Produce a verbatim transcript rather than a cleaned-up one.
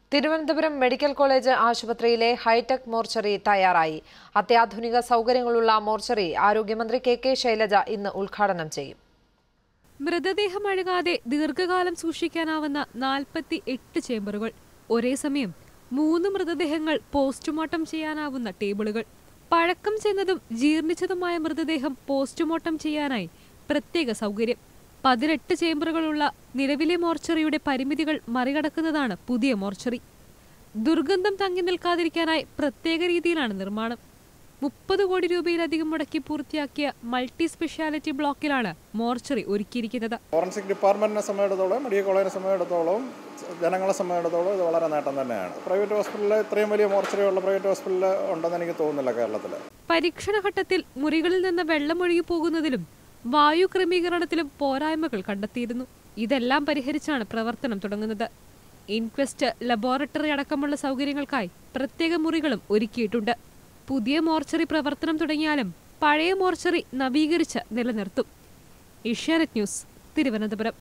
Thiruvananthapuram medical college ആശുപത്രിയിലെ hi tech mortuary തയ്യാറായി. അത്യാധുനിക സൗകര്യങ്ങളുള്ള മോർച്ചറി ആരോഗ്യമന്ത്രി കെ കെ ശൈലജ ഇന്ന് ഉദ്ഘാടനം ചെയ്യും. മൃതദേഹം അഴുകാതെ ദീർഘകാലം സൂക്ഷിക്കാനാവുന്ന നാൽപ്പത്തി എട്ട് ചേംബറുകൾ, ഒരേ സമയം മൂന്ന് മൃതദേഹങ്ങൾ പോസ്റ്റ്മോർട്ടം ചെയ്യാനാവുന്ന ടേബിളുകൾ, പഴക്കം ചെന്നതും ജീർണിച്ചതുമായ മൃതദേഹം പോസ്റ്റ്മോർട്ടം ചെയ്യാനായി പ്രത്യേക സൗകര്യം. പതിനെട്ട് ചേംബറുകളുള്ള നിലവിലെ മോർച്ചറിയുടെ പരിമിതികൾ മറികടക്കുന്നതാണ് പുതിയ മോർച്ചറി. ദുർഗന്ധം തങ്ങി നിൽക്കാതിരിക്കാനായി പ്രത്യേക രീതിയിലാണ് നിർമ്മാണം. മുപ്പത് കോടി രൂപയിലധികം മുടക്കി പൂർത്തിയാക്കിയ മൾട്ടി സ്പെഷ്യാലിറ്റി ബ്ലോക്കിലാണ് മോർച്ചറി ഒരുക്കിയിരിക്കുന്നത്. ഫോറൻസിക് ഡിപ്പാർട്ട്മെന്റിനെ സംബന്ധിച്ചിടത്തോളം, മെഡിക്കൽ കോളേജിനെ സംബന്ധിച്ചിടത്തോളം, ജനങ്ങളെ സംബന്ധിച്ചിടത്തോളം ഇത് വളരെ നേട്ടം തന്നെയാണ്. പ്രൈവറ്റ് ഹോസ്പിറ്റലിൽ ഇത്രയും വലിയ മോർച്ചറി ഉള്ള പ്രൈവറ്റ് ഹോസ്പിറ്റലിൽ ഉണ്ടെന്ന് എനിക്ക് തോന്നുന്നില്ല കേരളത്തിൽ. പരീക്ഷണഘട്ടത്തിൽ മുറികളിൽ നിന്ന് വെള്ളമൊഴുകി പോകുന്നതിലും വായു ക്രമീകരണത്തിലും പോരായ്മകൾ കണ്ടെത്തിയിരുന്നു. ഇതെല്ലാം പരിഹരിച്ചാണ് പ്രവർത്തനം തുടങ്ങുന്നത്. ഇൻക്വസ്റ്റ്, ലബോറട്ടറി അടക്കമുള്ള സൗകര്യങ്ങൾക്കായി പ്രത്യേക മുറികളും ഒരുക്കിയിട്ടുണ്ട്. പുതിയ മോർച്ചറി പ്രവർത്തനം തുടങ്ങിയാലും പഴയ മോർച്ചറി നവീകരിച്ച് നിലനിർത്തും. ഏഷ്യാനെറ്റ് ന്യൂസ്, തിരുവനന്തപുരം.